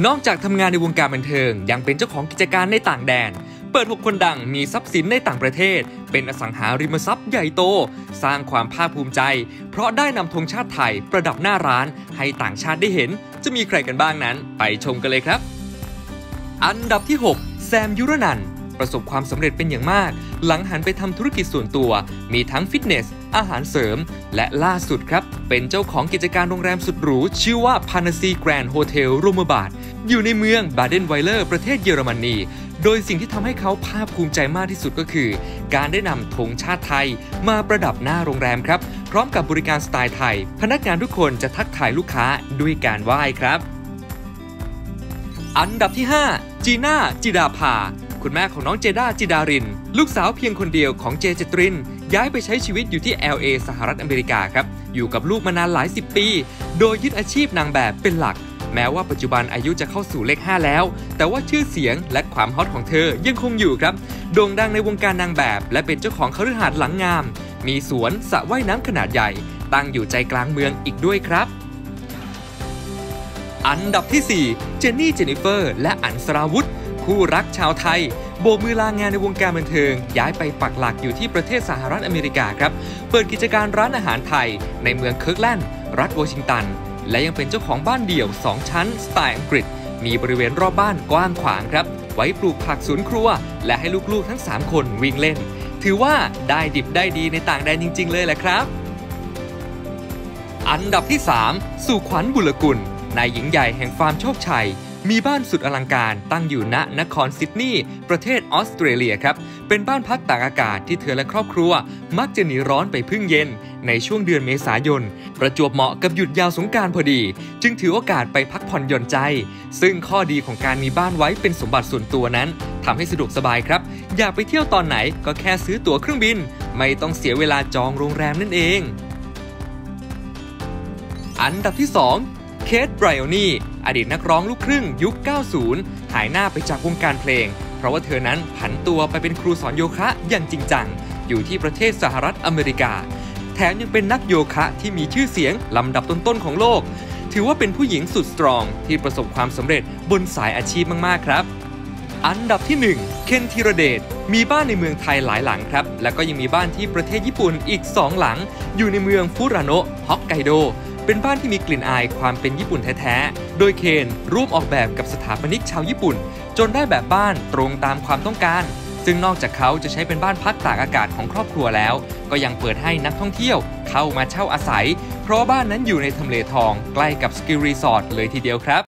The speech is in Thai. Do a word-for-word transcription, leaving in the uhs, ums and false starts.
นอกจากทำงานในวงการบันเทิงยังเป็นเจ้าของกิจการในต่างแดนเปิดหกคนดังมีทรัพย์สินในต่างประเทศเป็นอสังหาริมทรัพย์ใหญ่โตสร้างความภาคภูมิใจเพราะได้นำธงชาติไทยประดับหน้าร้านให้ต่างชาติได้เห็นจะมีใครกันบ้างนั้นไปชมกันเลยครับอันดับที่หกแซมยุรนันท์ประสบความสำเร็จเป็นอย่างมากหลังหันไปทำธุรกิจส่วนตัวมีทั้งฟิตเนสอาหารเสริมและล่าสุดครับเป็นเจ้าของกิจการโรงแรมสุดหรูชื่อว่าพานาซีแกรนด์โฮเทลโรมบาร์ดอยู่ในเมืองบาเดนไวเลอร์ประเทศเยอรมนีโดยสิ่งที่ทำให้เขาภาคภูมิใจมากที่สุดก็คือการได้นำธงชาติไทยมาประดับหน้าโรงแรมครับพร้อมกับบริการสไตล์ไทยพนักงานทุกคนจะทักทายลูกค้าด้วยการไหว้ครับอันดับที่ห้าจีน่าจิดาภาคุณแม่ของน้องเจด้าจิดารินลูกสาวเพียงคนเดียวของเจเจตรินย้ายไปใช้ชีวิตอยู่ที่ แอล เอ สหรัฐอเมริกาครับอยู่กับลูกมานานหลายสิบปีโดยยึดอาชีพนางแบบเป็นหลักแม้ว่าปัจจุบันอายุจะเข้าสู่เลขห้าแล้วแต่ว่าชื่อเสียงและความฮอตของเธอยังคงอยู่ครับโด่งดังในวงการนางแบบและเป็นเจ้าของคฤหาสน์หลังงามมีสวนสระว่ายน้ำขนาดใหญ่ตั้งอยู่ใจกลางเมืองอีกด้วยครับอันดับที่สี่เจนนี่เจนนิเฟอร์และอั๋นสราวุธคู่รักชาวไทยโบกมือลางานในวงการบันเทิงย้ายไปปักหลักอยู่ที่ประเทศสหรัฐอเมริกาครับเปิดกิจการร้านอาหารไทยในเมืองเคิร์กแลนด์รัฐวอชิงตันและยังเป็นเจ้าของบ้านเดี่ยวสองชั้นสไตล์อังกฤษมีบริเวณรอบบ้านกว้างขวางครับไว้ปลูกผักสวนครัวและให้ลูกๆทั้งสามคนวิ่งเล่นถือว่าได้ดิบได้ดีในต่างแดนจริงๆเลยแหละครับอันดับที่สามสู่ขวัญบุรกุลนายหญิงใหญ่แห่งฟาร์มโชคชัยมีบ้านสุดอลังการตั้งอยู่ณนครซิดนีย์ประเทศออสเตรเลียครับเป็นบ้านพักตากอากาศที่เธอและครอบครัวมักจะหนีร้อนไปพึ่งเย็นในช่วงเดือนเมษายนประจวบเหมาะกับหยุดยาวสงกรานต์พอดีจึงถือโอกาสไปพักผ่อนหย่อนใจซึ่งข้อดีของการมีบ้านไว้เป็นสมบัติส่วนตัวนั้นทำให้สะดวกสบายครับอยากไปเที่ยวตอนไหนก็แค่ซื้อตั๋วเครื่องบินไม่ต้องเสียเวลาจองโรงแรมนั่นเองอันดับที่สองเคท ไบรโอนีอดีตนักร้องลูกครึ่งยุค เก้าสิบ หายหน้าไปจากวงการเพลงเพราะว่าเธอนั้นผันตัวไปเป็นครูสอนโยคะอย่างจริงจังอยู่ที่ประเทศสหรัฐอเมริกาแถมยังเป็นนักโยคะที่มีชื่อเสียงลำดับต้นๆของโลกถือว่าเป็นผู้หญิงสุดสตรองที่ประสบความสำเร็จบนสายอาชีพมากๆครับอันดับที่หนึ่งเคนธีรเดชมีบ้านในเมืองไทยหลายหลังครับแล้วก็ยังมีบ้านที่ประเทศญี่ปุ่นอีกสองหลังอยู่ในเมืองฟุราโนะฮอกไกโดเป็นบ้านที่มีกลิ่นอายความเป็นญี่ปุ่นแท้ๆโดยเคนร่วมออกแบบกับสถาปนิกชาวญี่ปุ่นจนได้แบบบ้านตรงตามความต้องการซึ่งนอกจากเขาจะใช้เป็นบ้านพักตากอากาศของครอบครัวแล้วก็ยังเปิดให้นักท่องเที่ยวเข้ามาเช่าอาศัยเพราะบ้านนั้นอยู่ในทำเลทองใกล้กับสกีรีสอร์ทเลยทีเดียวครับ